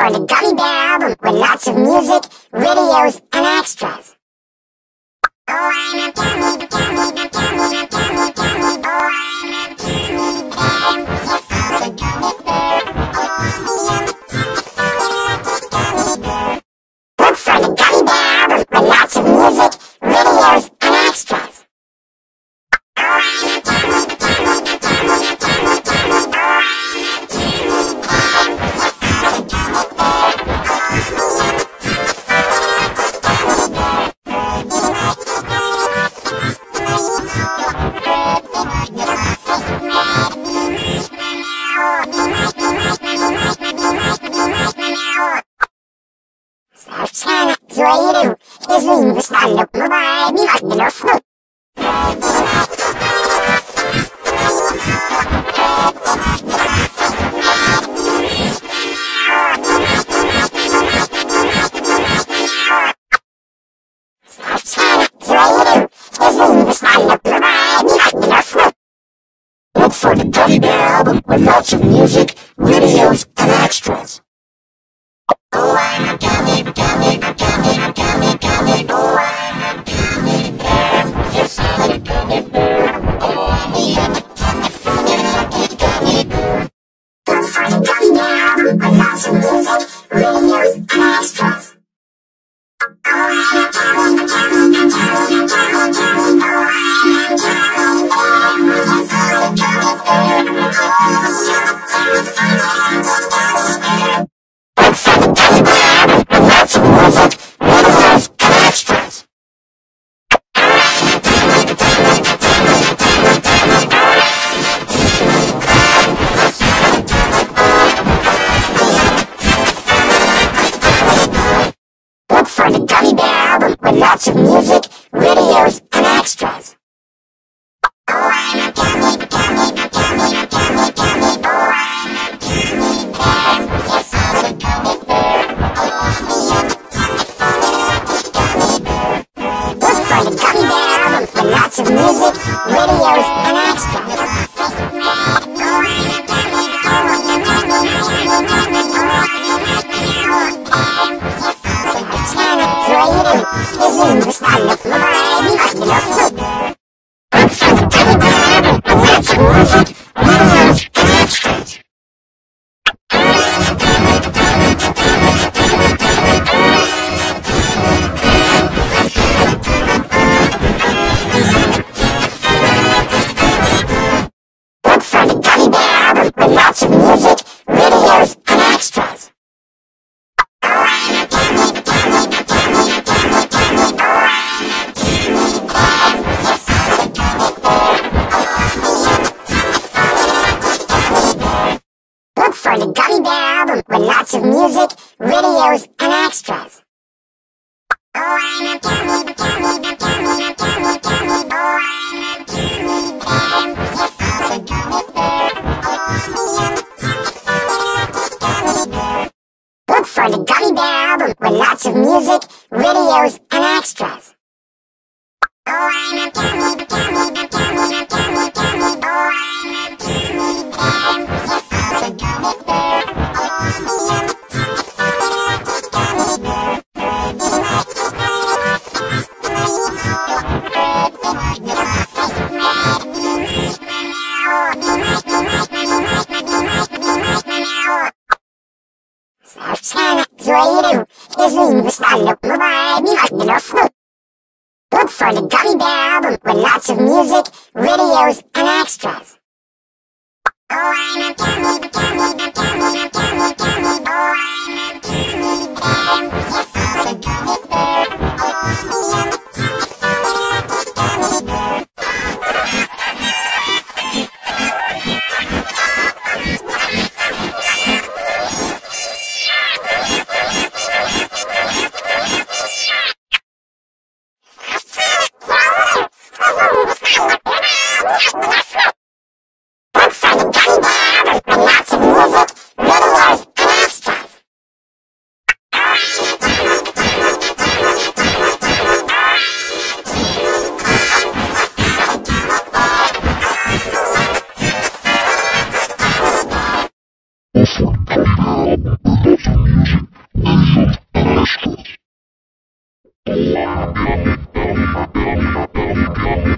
for the Gummy Bear album with lots of music, videos, and extras. Oh, I'm a gummy, gummy, gummy, gummy, gummy. Oh, I'm a gummy bear. Yes, I'm a gummy bear. Oh, I'm a gummy bear. Look for the Gummy Bear album with lots of music, videos, and extras. Oh, I'm a gummy, gummy, gummy, gummy, gummy. Oh, I'm a gummy bear. Yes, I'm a gummy bear. Sarçana Zoiru, izin stanno mobile mi vanno fu. Sarçana Zoiru, izin stanno mobile mi vanno fu. Look for the Gummy Bear album with lots of music, videos, and extras. Oh, I'm a gummy, gummy, gummy, gummy, gummy. Oh, I'm a gummy bear. Yes, I'm a gummy bear. Oh, I'm a gummy, gummy bear. Look for the Gummy Bear album with lots of music, videos, and extras. Oh, I'm a gummy, gummy, gummy, gummy, gummy. Oh, I'm a gummy bear. Yes, I'm a gummy bear. Look for the Gummy Bear album with lots of music, videos, and extras. Look for the Gummy Bear album with lots of music, videos, and extras. Oh, I'm a gummy, gummy, gummy, gummy, gummy. Oh, I'm a gummy bear. Yes, I'm a gummy bear. Oh, I'm a gummy bear. Look for the Gummy Bear album with lots of music, videos, and extras. Oh, I'm a gummy, gummy, gummy, gummy, gummy. Sarçana Zoiru, izin stanno mobile mi vanno fu. Look for the Gummy Bear album with lots of music, videos, and extras. Look for the Gummy Bear album with lots of music, videos, and extras. Oh, I'm a gummy, gummy, gummy, gummy, gummy. Oh, I'm a gummy bear. Yes, I'm a gummy bear. Oh, look for the Gummy Bear album with lots of music, videos, and extras. Oh, I'm a gummy, gummy, gummy, gummy, gummy. Oh, I'm a gummy bear. Yes, I'm a gummy bear. Oh, look for the Gummy Bear album with lots of music, videos, and extras. Oh, I'm a gummy, gummy, gummy, gummy, gummy. Oh, I'm a gummy bear. Yes, I'm a gummy bear. Sarçana Zoiru, izin stanno mobile mi vanno fu. Look for the Gummy Bear album with lots of music, videos, and extras. Oh, I'm a gummy, gummy, gummy, gummy, gummy. Oh, I'm a gummy bear. Yes, I'm a gummy bear. Oh, look for the Gummy Bear album with lots of music, videos, Gummy, gummy, gummy, gummy, gummy, gummy.